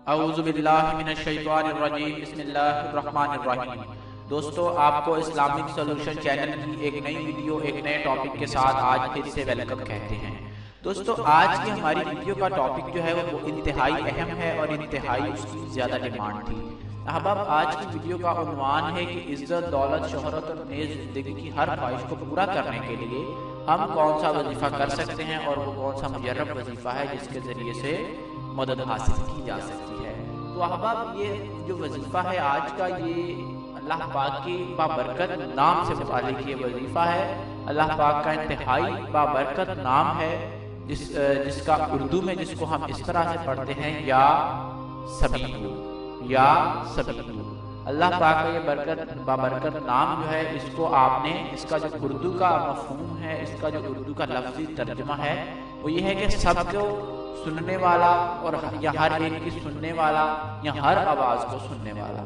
اعوذ باللہ من الشیطان الرجیم بسم اللہ الرحمن الرحیم۔ دوستو، آپ کو اسلامک سولوشن چینل کی ایک نئی ویڈیو ایک نئے ٹاپک کے ساتھ آج پھر سے ویلکم کہتے ہیں۔ دوستو، آج کی ہماری ویڈیو کا ٹاپک جو ہے وہ انتہائی اہم ہے اور انتہائی اس کی زیادہ ڈیمانڈ تھی۔ احباب، آج کی ویڈیو کا عنوان ہے کہ عزت، دولت، شہرت اور نیز زندگی کی ہر خواہش کو پورا کرنے کے لیے ہم کون سا وظیفہ کر سکتے ہیں اور وہ کون سا مجرب وظیفہ ہے جس کے ذریعے سے مدد حاصل کی جا سکتی ہے۔ تو احباب، یہ جو وظیفہ ہے آج کا، یہ اللہ پاک کی بابرکت نام سے متعلق یہ وظیفہ ہے۔ اللہ پاک کا انتہائی بابرکت نام ہے جس کا اردو میں جس کو ہم اس طرح سے پڑھتے ہیں یا سبیلو، یا سبیلو۔ اللہ پاک کا یہ بابرکت نام جو ہے، اس کو آپ نے اس کا جو اردو کا مفہوم ہے، اس کا جو اردو کا لفظی ترجمہ ہے وہ یہ ہے کہ سب کو سننے والا، اور یا ہر ایک کی سننے والا، یا ہر آواز کو سننے والا۔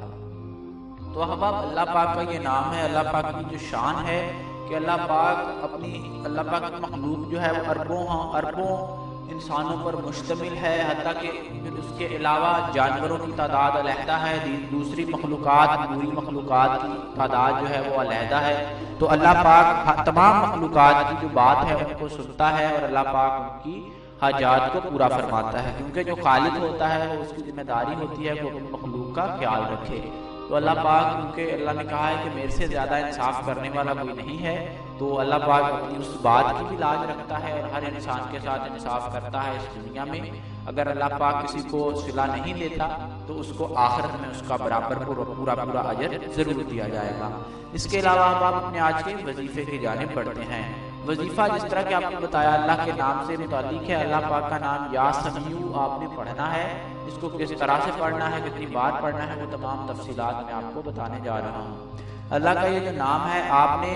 تو احباب، اللہ پاک کا یہ نام ہے، اللہ پاک کی جو شان ہے کہ اللہ پاک کی مخلوق جو ہے وہ اربوں انسانوں پر مشتمل ہے، حتیٰ کہ اس کے علاوہ جانوروں کی تعداد علیحدہ ہے، دوسری پوری مخلوقات کی تعداد جو ہے وہ علیحدہ ہے۔ تو اللہ پاک تمام مخلوقات کی جو بات ہے ان کو سنتا ہے، اور اللہ پاک ان کی حاجات کو پورا فرماتا ہے، کیونکہ جو خالق ہوتا ہے وہ اس کی ذمہ داری ہوتی ہے کہ وہ اپنی مخلوق کا خیال رکھے۔ تو اللہ پاک، کیونکہ اللہ نے کہا ہے کہ میرے سے زیادہ انصاف کرنے والا کوئی نہیں ہے، تو اللہ پاک اپنی اس بات کی بھی لاج رکھتا ہے اور ہر انسان کے ساتھ انصاف کرتا ہے اس دنیا میں۔ اگر اللہ پاک کسی کو صلہ نہیں دیتا تو اس کو آخرت میں اس کا برابر پورا اجر ضرور دیا جائے گا۔ اس کے علاوہ آپ اپنے آج کے وظیفے کی جانب بڑھتے ہیں۔ وظیفہ جس طرح کہ آپ نے بتایا اللہ کے نام سے متعلق ہے۔ اللہ پاک کا نام یا سمیع آپ نے پڑھنا ہے، اس کو کس طرح سے پڑھنا ہے، کتنی بار پڑھنا ہے، وہ تمام تفصیلات میں آپ کو بتانے جا رہا ہوں۔ اللہ کا یہ جو نام ہے، آپ نے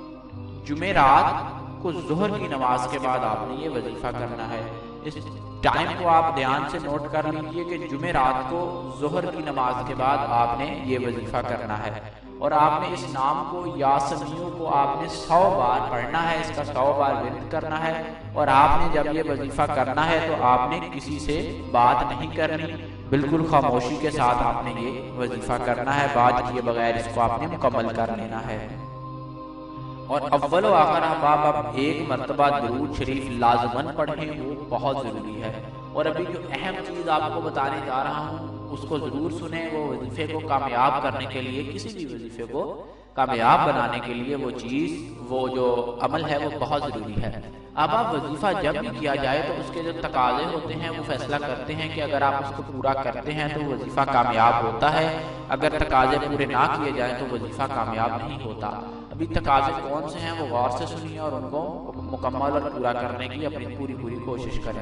جمعرات کو ظہر کی نماز کے بعد آپ نے یہ وظیفہ کرنا ہے۔ اس ٹائم کو آپ دھیان سے نوٹ کر لیجئے کہ جمعرات کو ظہر کی نماز کے بعد آپ نے یہ وظیفہ کرنا ہے، اور آپ نے اس نام کو یا سمیع کو آپ نے 100 بار پڑھنا ہے، اس کا 100 بار ورد کرنا ہے۔ اور آپ نے جب یہ وظیفہ کرنا ہے تو آپ نے کسی سے بات نہیں کرنی، بالکل خاموشی کے ساتھ آپ نے یہ وظیفہ کرنا ہے، بات کیے بغیر اس کو آپ نے مکمل کر لینا ہے۔ اور اول و آخر احباب، آپ ایک مرتبہ درود شریف لازماً پڑھیں، وہ بہت ضروری ہے۔ اور ابھی جو اہم چیز آپ کو بتانے جا رہا ہوں اس کو ضرور سنیں۔ وہ وظیفے کو کامیاب کرنے کے لیے، کسی بھی وظیفے کو کامیاب بنانے کے لیے وہ جو عمل ہے وہ بہت ضروری ہے۔ اب آپ وظیفہ جب بھی کیا جائے تو اس کے جو تقاضے ہوتے ہیں وہ فیصلہ کرتے ہیں کہ اگر آپ اس کو پورا کرتے ہیں تو وظیفہ کامیاب ہوتا ہے، اگر تقاضے پورے نہ کیے جائیں تو وظیفہ کامیاب نہیں ہوتا۔ ابھی تقاضے کون سے ہیں وہ غور سے سنیے اور ان کو مکمل اور پورا کرنے کی اپنی پوری کوشش کریں۔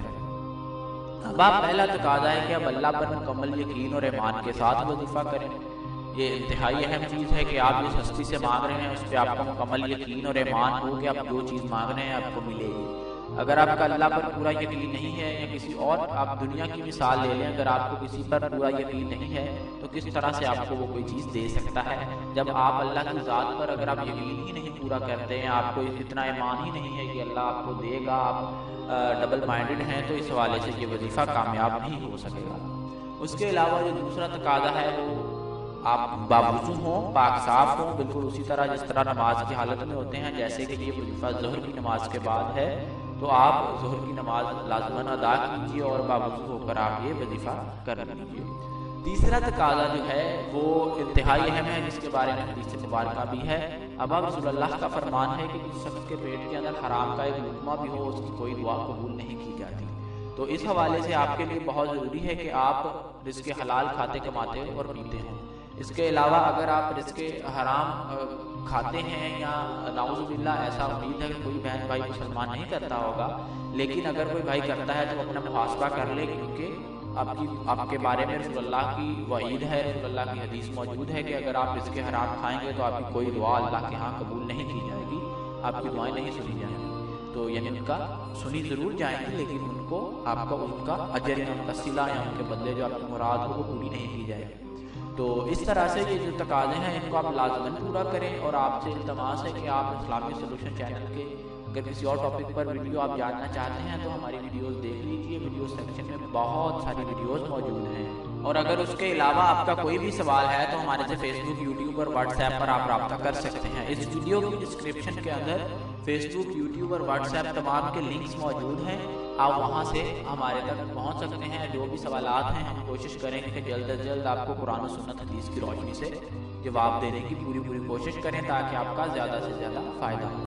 اب آپ پہلا تقاضا ہے کہ اب اللہ پر مکمل یقین اور ایمان کے ساتھ وظیفہ کریں۔ یہ انتہائی اہم چیز ہے کہ آپ جس ہستی سے مانگ رہے ہیں اس پہ آپ کو مکمل یقین اور ایمان ہو کہ آپ جو چیز مانگ رہے ہیں آپ کو ملے گی۔ اگر آپ کا اللہ پر پورا یقین نہیں ہے، یا کسی اور آپ دنیا کی مثال لے لیں، اگر آپ کو کسی پر پورا یقین نہیں ہے تو کس طرح سے آپ کو وہ کوئی چیز دے سکتا ہے؟ جب آپ اللہ کی ذات پر اگر آپ یقین ہی نہیں پورا کرتے ہیں، آپ کو اتنا ایمان ہی نہیں ہے کہ اللہ آپ کو دے گا، آپ ڈبل مائنڈڈ ہیں، تو اس حوالے سے یہ وظیفہ کامیاب نہیں ہو سکے گا۔ اس کے علاوہ جو دوسرا تقاضا ہے وہ آپ باوضو ہوں، پاک صاف ہوں، بالکل اسی طرح جس طرح نماز کی حالت میں ہوتے ہیں۔ جیسے کہ یہ وظیفہ ظہر کی نماز کے بعد ہے تو آپ ظہر کی نماز لازماً ادا کیجیے اور باوضو ہو کر آپ یہ وظیفہ کر لیجیے۔ تیسرا تقاضا جو ہے وہ انتہائی اہم ہے، جس کے بارے میں حدیث مبارکہ بھی ہے۔ اب رسول اللہ کا فرمان ہے کہ جس شخص کے پیٹ کے اندر حرام کا ایک لقمہ بھی ہو، اس کی کوئی دعا قبول نہیں کی جاتی۔ تو اس حوالے سے آپ کے لیے بہت ضروری ہے کہ آپ رزق حلال کھاتے کماتے اور پیتے ہوں۔ اس کے علاوہ اگر آپ رزق حرام کھاتے ہیں، یا نعوذ باللہ ایسا امید ہے کہ کوئی بہن بھائی مسلمان نہیں کرتا ہوگا، لیکن اگر کوئی بھائی کرتا ہے تو اپنا محاسبہ کر لے، کیونکہ آپ کے بارے میں رسول اللہ کی وعید ہے، رسول اللہ کی حدیث موجود ہے کہ اگر آپ رزق حرام کھائیں گے تو آپ کی کوئی دعا اللہ کے ہاں قبول نہیں کی جائے گی، آپ کی دعائیں نہیں سنی جائیں گی۔ تو یعنی ان کا سنی ضرور جائیں گی، لیکن ان کو آپ کا ان کا اجر یا ان کا صلہ یا ان کے بدلے جو آپ کی مراد ہو وہ پوری نہیں کی جائے گی۔ تو اس طرح سے یہ جو تقاضے ہیں ان کو آپ لازماً پورا کریں، اور آپ سے التماس ہے کہ آپ اسلامی سولوشن چینل کے اگر کسی اور ٹاپک پر ویڈیو آپ جاننا چاہتے ہیں تو ہماری ویڈیوز دیکھ لیجیے۔ ویڈیو سیکشن میں بہت ساری ویڈیوز موجود ہیں اور اگر اس کے علاوہ آپ کا کوئی بھی سوال ہے تو ہمارے سے فیس بک، یوٹیوب اور واٹس ایپ پر آپ رابطہ کر سکتے ہیں۔ اس ویڈیو کی ڈسکرپشن کے اندر فیس بک، یوٹیوب اور واٹس ایپ تمام کے لنکس موجود ہیں، آپ وہاں سے ہمارے تک پہنچ سکتے ہیں۔ جو بھی سوالات ہیں ہم کوشش کریں گے کہ جلد از جلد آپ کو قرآن و سنت حدیث کی روشنی سے جواب دینے کی پوری کوشش کریں تاکہ آپ کا زیادہ سے زیادہ فائدہ ہو۔